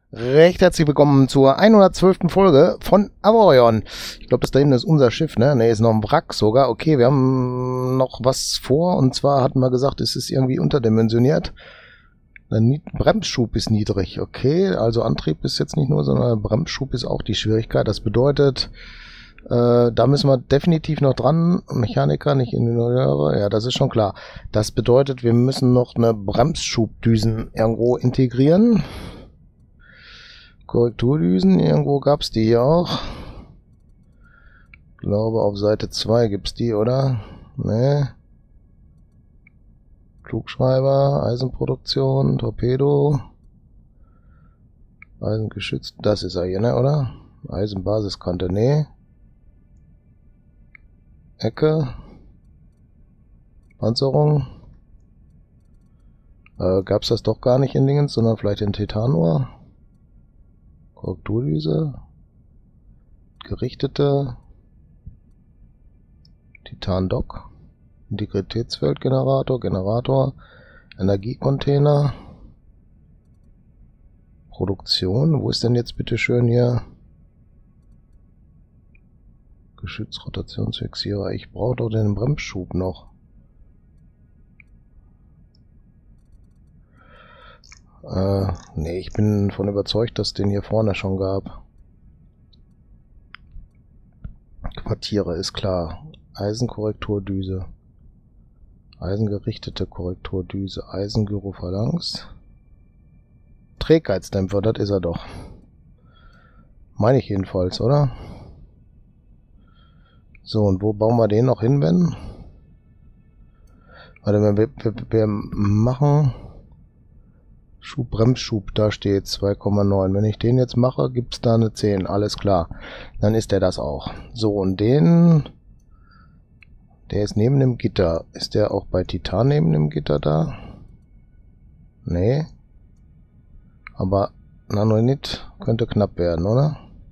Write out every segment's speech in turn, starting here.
Recht herzlich willkommen zur 112. Folge von Avorion. Ich glaube, das da hinten ist unser Schiff, ne? Ne, ist noch ein Wrack sogar. Okay, wir haben noch was vor. Und zwar hatten wir gesagt, es ist irgendwie unterdimensioniert. Der Bremsschub ist niedrig. Okay, also Antrieb ist jetzt nicht nur, sondern Bremsschub ist auch die Schwierigkeit. Das bedeutet, da müssen wir definitiv noch dran. Mechaniker, nicht Ingenieure. Ja, das ist schon klar. Das bedeutet, wir müssen noch eine Bremsschubdüsen irgendwo integrieren. Korrekturdüsen, irgendwo gab's die hier auch. Ich glaube, auf Seite 2 gibt's die, oder? Ne. Klugschreiber, Eisenproduktion, Torpedo. Eisengeschützt, das ist er hier, ne, oder? Eisenbasiskante, ne. Ecke. Panzerung. Gab's das doch gar nicht in Dingens, sondern vielleicht in Titanur. Korrekturdüse, gerichtete, Titan-Dock, Integritätsfeldgenerator, Generator, Energiecontainer, Produktion, wo ist denn jetzt bitte schön hier Geschützrotationsfixierer? Ich brauche doch den Bremsschub noch. Nee, ich bin davon überzeugt, dass es den hier vorne schon gab. Quartiere, ist klar. Eisenkorrekturdüse. Eisengerichtete Korrekturdüse. Eisengyrophalanx. Trägheitsdämpfer, das ist er doch. Meine ich jedenfalls, oder? So, und wo bauen wir den noch hin, Ben? Warte, wir machen... Bremsschub, da steht 2,9. Wenn ich den jetzt mache, gibt's da eine 10. Alles klar. Dann ist der das auch. So, und der ist neben dem Gitter. Ist der auch bei Titan neben dem Gitter da? Nee. Aber Nanonit könnte knapp werden, oder?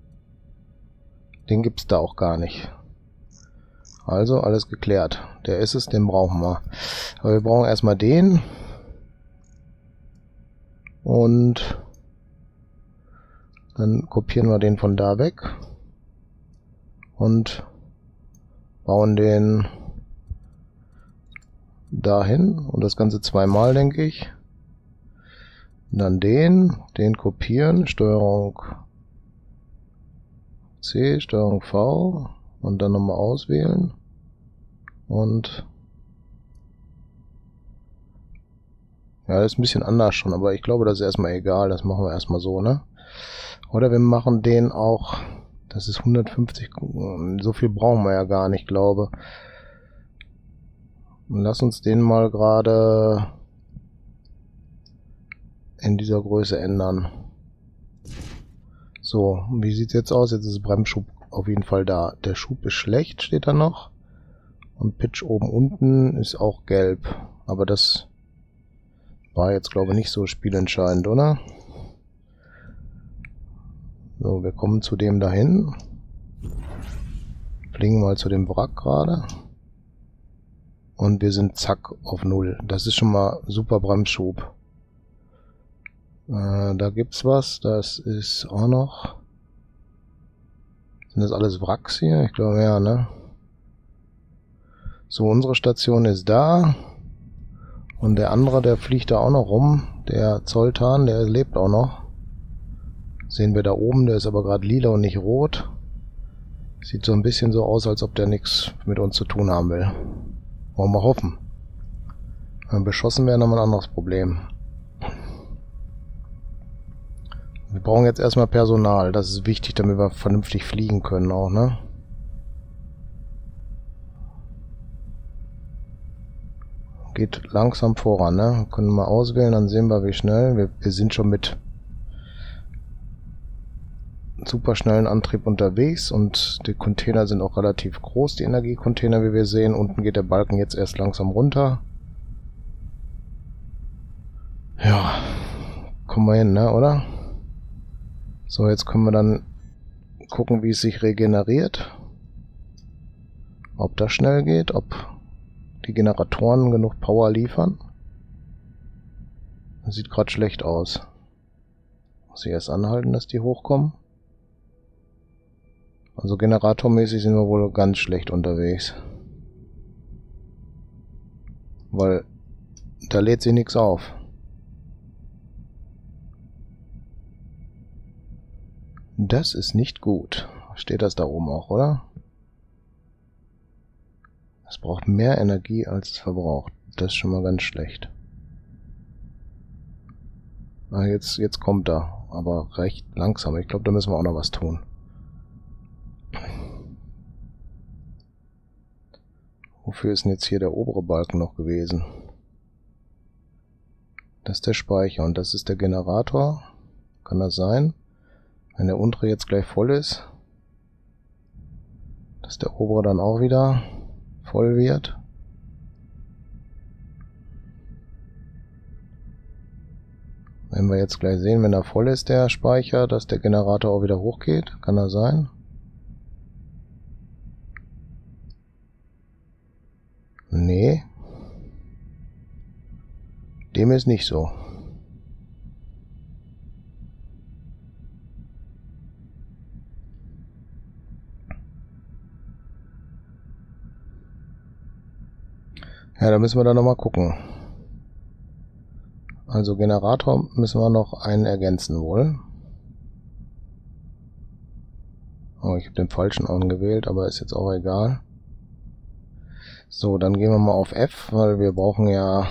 Den gibt's da auch gar nicht. Also, alles geklärt. Der ist es, den brauchen wir. Aber wir brauchen erstmal den. Und dann kopieren wir den von da weg und bauen den dahin und das Ganze zweimal, denke ich. Dann den kopieren, Steuerung C, Steuerung V und dann nochmal auswählen und ja, das ist ein bisschen anders schon, aber ich glaube, das ist erstmal egal. Das machen wir erstmal so, ne? Oder wir machen den auch, das ist 150, so viel brauchen wir ja gar nicht, glaube. Lass uns den mal gerade in dieser Größe ändern. So, wie sieht's jetzt aus? Jetzt ist Bremsschub auf jeden Fall da. Der Schub ist schlecht, steht da noch. Und Pitch oben unten ist auch gelb. Aber das war jetzt, glaube ich, nicht so spielentscheidend, oder? So, wir kommen zu dem dahin. Fliegen mal zu dem Wrack gerade. Und wir sind zack auf 0. Das ist schon mal super Bremsschub. Da gibt's was. Das ist auch noch... Sind das alles Wracks hier? Ich glaube, ja, ne? So, unsere Station ist da. Und der andere, der fliegt da auch noch rum. Der Zoltan, der lebt auch noch. Sehen wir da oben, der ist aber gerade lila und nicht rot. Sieht so ein bisschen so aus, als ob der nichts mit uns zu tun haben will. Wollen wir hoffen. Wenn wir beschossen werden, haben wir ein anderes Problem. Wir brauchen jetzt erstmal Personal. Das ist wichtig, damit wir vernünftig fliegen können auch, ne? Geht langsam voran, ne? Können wir mal auswählen, dann sehen wir, wie schnell. Wir sind schon mit superschnellen Antrieb unterwegs und die Container sind auch relativ groß, die Energiecontainer, wie wir sehen. Unten geht der Balken jetzt erst langsam runter. Ja, kommen wir hin, ne, oder? So, jetzt können wir dann gucken, wie es sich regeneriert. Ob das schnell geht, ob die Generatoren genug Power liefern. Das sieht gerade schlecht aus. Muss ich erst anhalten, dass die hochkommen. Also generatormäßig sind wir wohl ganz schlecht unterwegs. Weil da lädt sich nichts auf. Das ist nicht gut. Steht das da oben auch, oder? Es braucht mehr Energie, als es verbraucht. Das ist schon mal ganz schlecht. Ah, jetzt kommt er. Aber recht langsam. Ich glaube, da müssen wir auch noch was tun. Wofür ist denn jetzt hier der obere Balken noch gewesen? Das ist der Speicher und das ist der Generator. Kann das sein? Wenn der untere jetzt gleich voll ist, dass der obere dann auch wieder voll wird. Wenn wir jetzt gleich sehen, wenn er voll ist, der Speicher, dass der Generator auch wieder hochgeht. Kann das sein? Nee. Dem ist nicht so. Ja, da müssen wir dann nochmal gucken. Also Generator müssen wir noch einen ergänzen wohl. Oh, ich habe den falschen angewählt, aber ist jetzt auch egal. So, dann gehen wir mal auf F, weil wir brauchen ja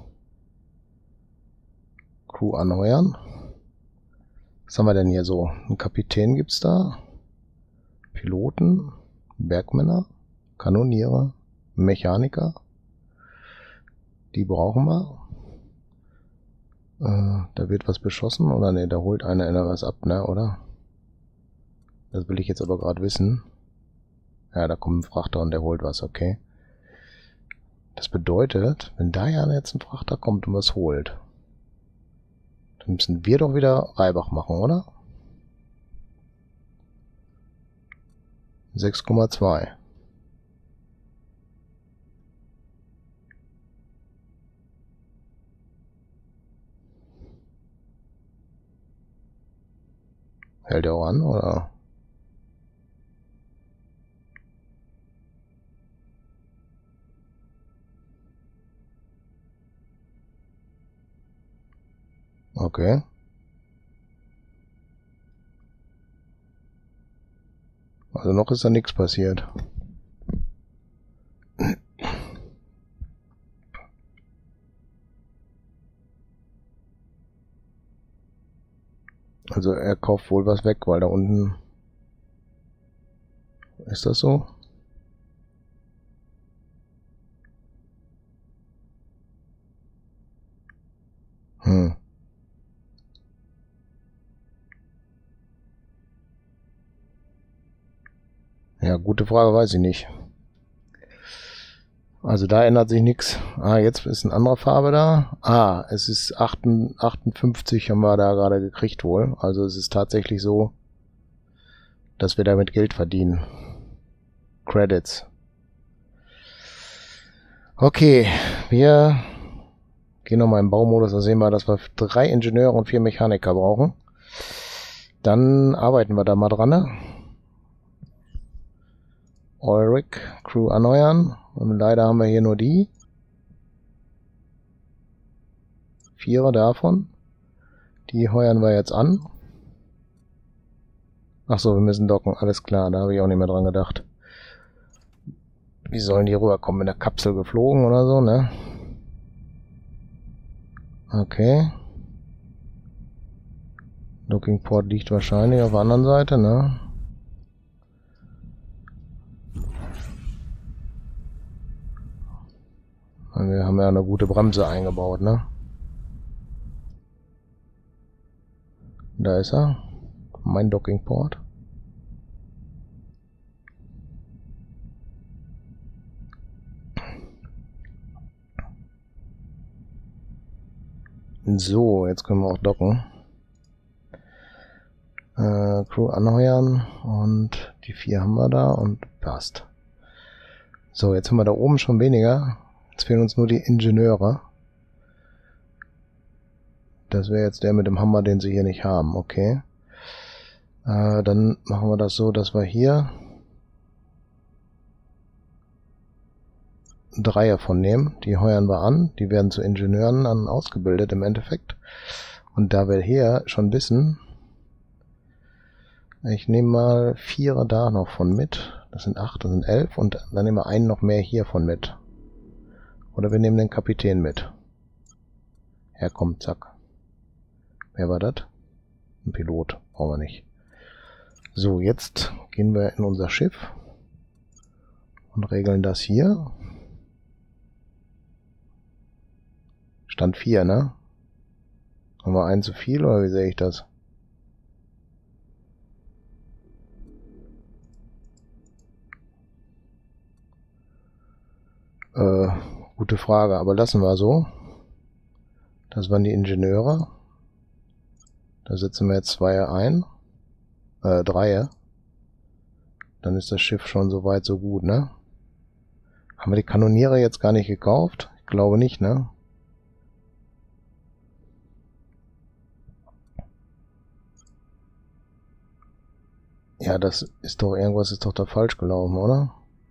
Crew anheuern. Was haben wir denn hier so? Einen Kapitän gibt's da. Piloten, Bergmänner, Kanoniere, Mechaniker. Die brauchen wir. Da wird was beschossen, oder ne, da holt einer was ab, ne, oder? Das will ich jetzt aber gerade wissen. Ja, da kommt ein Frachter und der holt was, okay. Das bedeutet, wenn da ja jetzt ein Frachter kommt und was holt, dann müssen wir doch wieder Reibach machen, oder? 6,2. Hält er auch an, oder? Okay. Also noch ist da nichts passiert. Also er kauft wohl was weg, weil da unten... Ist das so? Ja, gute Frage, weiß ich nicht. Also da ändert sich nichts. Ah, jetzt ist eine andere Farbe da. Ah, es ist 58 haben wir da gerade gekriegt wohl. Also es ist tatsächlich so, dass wir damit Geld verdienen. Credits. Okay, wir gehen nochmal im Baumodus. Da sehen wir, dass wir 3 Ingenieure und 4 Mechaniker brauchen. Dann arbeiten wir da mal dran. Ne? Ulrich, Crew erneuern. Und leider haben wir hier nur die 4 davon. Die heuern wir jetzt an. Achso, wir müssen docken. Alles klar, da habe ich auch nicht mehr dran gedacht. Wie sollen die rüberkommen? Mit der Kapsel geflogen oder so, ne? Okay. Docking Port liegt wahrscheinlich auf der anderen Seite, ne? Wir haben ja eine gute Bremse eingebaut, ne? Da ist er. Mein Docking Port. So, jetzt können wir auch docken. Crew anheuern und die 4 haben wir da und passt. So, jetzt haben wir da oben schon weniger. Jetzt fehlen uns nur die Ingenieure. das wäre jetzt der mit dem Hammer, den sie hier nicht haben. Okay. Dann machen wir das so, dass wir hier 3 davon nehmen. Die heuern wir an. Die werden zu Ingenieuren dann ausgebildet im Endeffekt. Und da wir hier schon wissen, ich nehme mal 4 da noch von mit. Das sind 8, das sind 11. Und dann nehmen wir einen noch mehr hiervon mit. Oder wir nehmen den Kapitän mit. Ja, komm, zack. Wer war das? Ein Pilot. Brauchen wir nicht. So, jetzt gehen wir in unser Schiff und regeln das hier. Stand 4, ne? Haben wir einen zu viel, oder wie sehe ich das? Gute Frage, aber lassen wir so. Das waren die Ingenieure. Da setzen wir jetzt 2 ein. 3. Dann ist das Schiff schon so weit, so gut, ne? Haben wir die Kanoniere jetzt gar nicht gekauft? Ich glaube nicht, ne? Ja, das ist doch, irgendwas ist doch da falsch gelaufen, oder?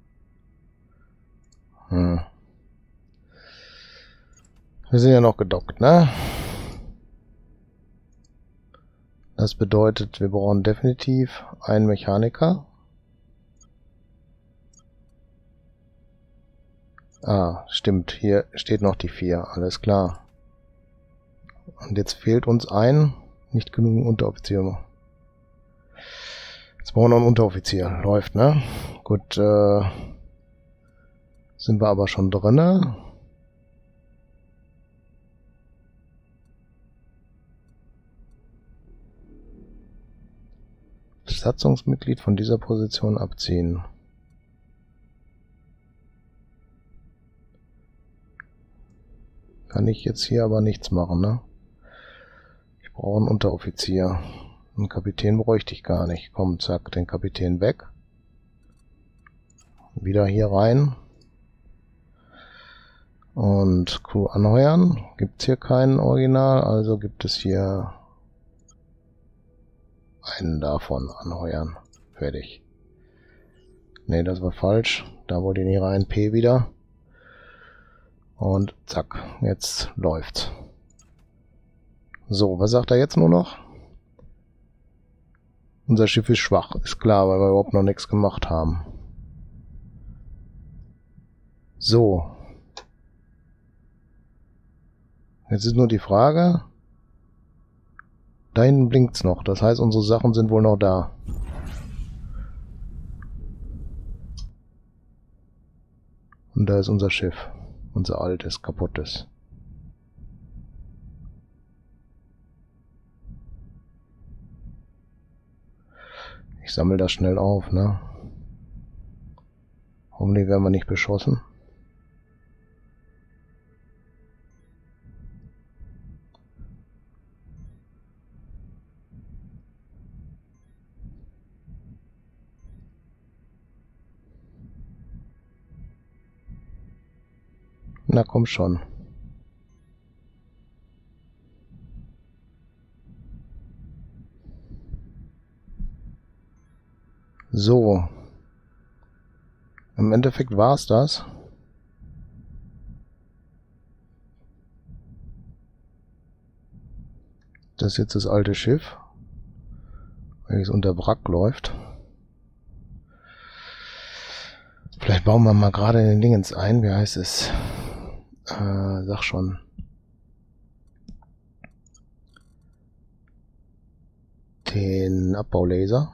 Wir sind ja noch gedockt, ne? Das bedeutet, wir brauchen definitiv einen Mechaniker. Ah, stimmt. Hier steht noch die 4. Alles klar. Und jetzt fehlt uns ein, nicht genug Unteroffizier. Jetzt brauchen wir noch einen Unteroffizier. Läuft, ne? Gut, sind wir aber schon drinne. Besatzungsmitglied von dieser Position abziehen. Kann ich jetzt hier aber nichts machen, ne? Ich brauche einen Unteroffizier. Einen Kapitän bräuchte ich gar nicht. Komm, zack, den Kapitän weg. Wieder hier rein. Und Crew anheuern. Gibt es hier keinen Original, also gibt es hier einen davon anheuern. Fertig. Ne, das war falsch. Da wollte ich nicht rein. P wieder. Und zack, jetzt läuft's. So, was sagt er jetzt nur noch? Unser Schiff ist schwach, ist klar, weil wir überhaupt noch nichts gemacht haben. So. Jetzt ist nur die Frage. Da hinten blinkt's noch, das heißt, unsere Sachen sind wohl noch da. Und da ist unser Schiff. Unser altes, kaputtes. Ich sammle das schnell auf, ne? Hoffentlich werden wir nicht beschossen. Na komm schon. So. Im Endeffekt war's das. Das ist jetzt das alte Schiff, welches unter Wrack läuft. Vielleicht bauen wir mal gerade den Dingens ein. Wie heißt es? Sag schon. Den Abbaulaser.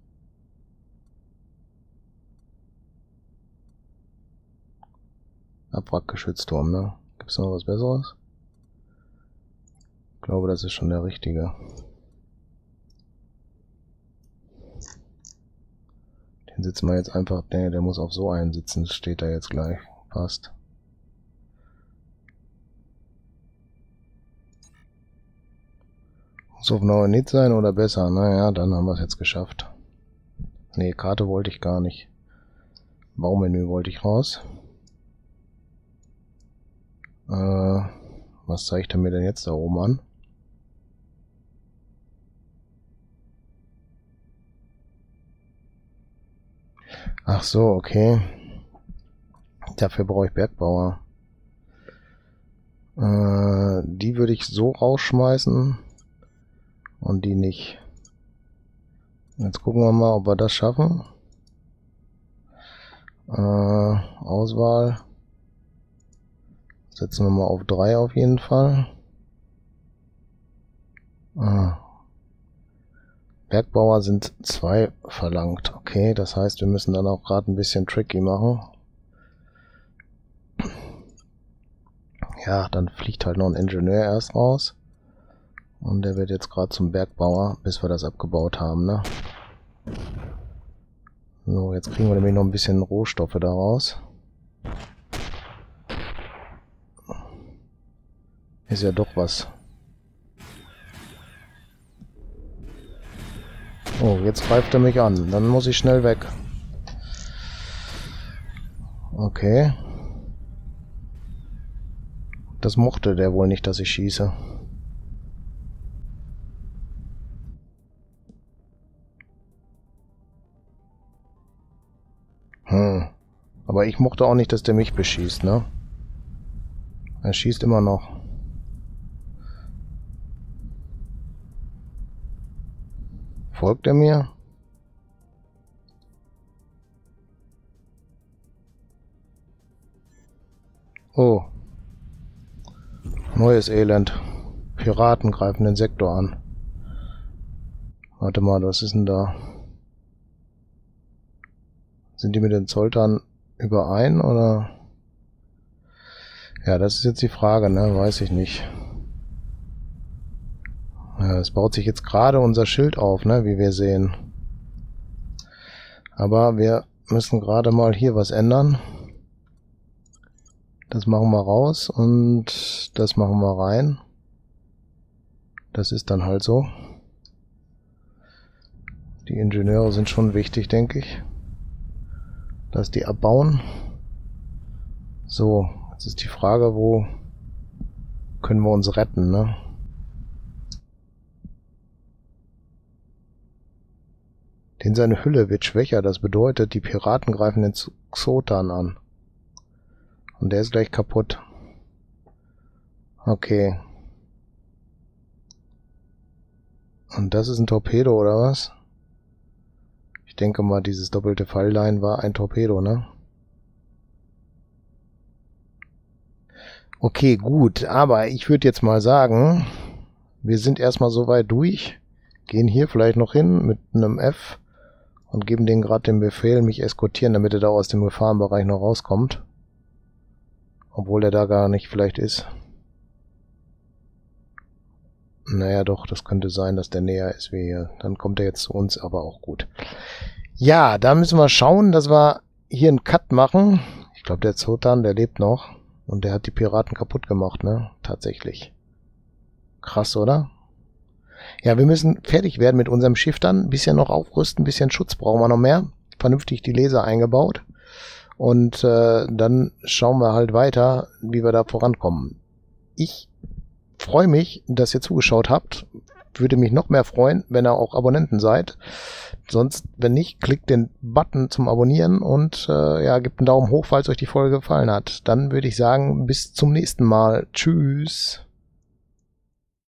Abwrackgeschützturm, ne? Gibt es noch was Besseres? Ich glaube, das ist schon der richtige. Den sitzen wir jetzt einfach. Ne, der muss auf so einen sitzen. Das steht da jetzt gleich. Passt. Muss auf neue Nit sein oder besser? Naja, dann haben wir es jetzt geschafft. Ne, Karte wollte ich gar nicht. Baumenü wollte ich raus. Was zeigt er mir denn jetzt da oben an? Ach so, okay. Dafür brauche ich Bergbauer. Die würde ich so rausschmeißen und die nicht. Jetzt gucken wir mal, ob wir das schaffen. Auswahl. Setzen wir mal auf 3 auf jeden Fall. Bergbauer sind 2 verlangt. Okay, das heißt, wir müssen dann auch gerade ein bisschen tricky machen. Ja, dann fliegt halt noch ein Ingenieur erst raus. Und der wird jetzt gerade zum Bergbauer, bis wir das abgebaut haben, ne? So, jetzt kriegen wir nämlich noch ein bisschen Rohstoffe daraus. Ist ja doch was. Oh, jetzt greift er mich an. Dann muss ich schnell weg. Okay. Das mochte der wohl nicht, dass ich schieße. Aber ich mochte auch nicht, dass der mich beschießt, ne? Er schießt immer noch. Folgt er mir? Oh. Neues Elend. Piraten greifen den Sektor an. Warte mal, was ist denn da? Sind die mit den Zoltern überein, oder? Ja, das ist jetzt die Frage, ne? Weiß ich nicht. Ja, es baut sich jetzt gerade unser Schild auf, ne? Wie wir sehen. Aber wir müssen gerade mal hier was ändern. Das machen wir raus und das machen wir rein. Das ist dann halt so. Die Ingenieure sind schon wichtig, denke ich. Dass die abbauen. So, jetzt ist die Frage, wo können wir uns retten, ne? Denn seine Hülle wird schwächer, das bedeutet, die Piraten greifen den Xotan an. Und der ist gleich kaputt. Okay. Und das ist ein Torpedo, oder was? Ich denke mal, dieses doppelte Falllein war ein Torpedo, ne? Okay, gut. Aber ich würde jetzt mal sagen, wir sind erstmal soweit durch. Gehen hier vielleicht noch hin mit einem F und geben denen gerade den Befehl, mich eskortieren, damit er da aus dem Gefahrenbereich noch rauskommt. Obwohl er da gar nicht vielleicht ist. Naja, doch, das könnte sein, dass der näher ist wie hier. Dann kommt er jetzt zu uns, aber auch gut. Ja, da müssen wir schauen, dass wir hier einen Cut machen. Ich glaube, der Xotan, der lebt noch. Und der hat die Piraten kaputt gemacht, ne? Tatsächlich. Krass, oder? Ja, wir müssen fertig werden mit unserem Schiff dann. Ein bisschen noch aufrüsten, ein bisschen Schutz brauchen wir noch mehr. Vernünftig die Laser eingebaut. Und dann schauen wir halt weiter, wie wir da vorankommen. Ich freue mich, dass ihr zugeschaut habt. Würde mich noch mehr freuen, wenn ihr auch Abonnenten seid. Sonst, wenn nicht, klickt den Button zum Abonnieren und ja, gebt einen Daumen hoch, falls euch die Folge gefallen hat. Dann würde ich sagen, bis zum nächsten Mal. Tschüss.